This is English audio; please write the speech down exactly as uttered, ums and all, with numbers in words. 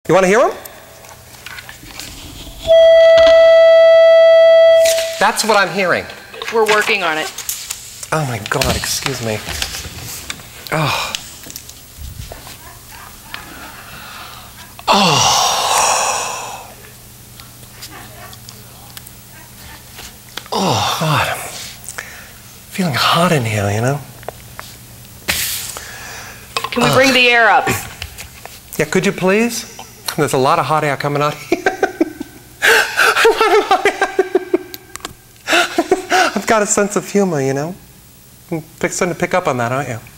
You want to hear them? That's what I'm hearing. We're working on it. Oh my God, excuse me. Oh. Oh. Oh, God. I'm feeling hot in here, you know? Can we uh. bring the air up? Yeah, could you please? There's a lot of hot air coming out here. I've got a sense of humor, you know? You're starting to pick up on that, aren't you?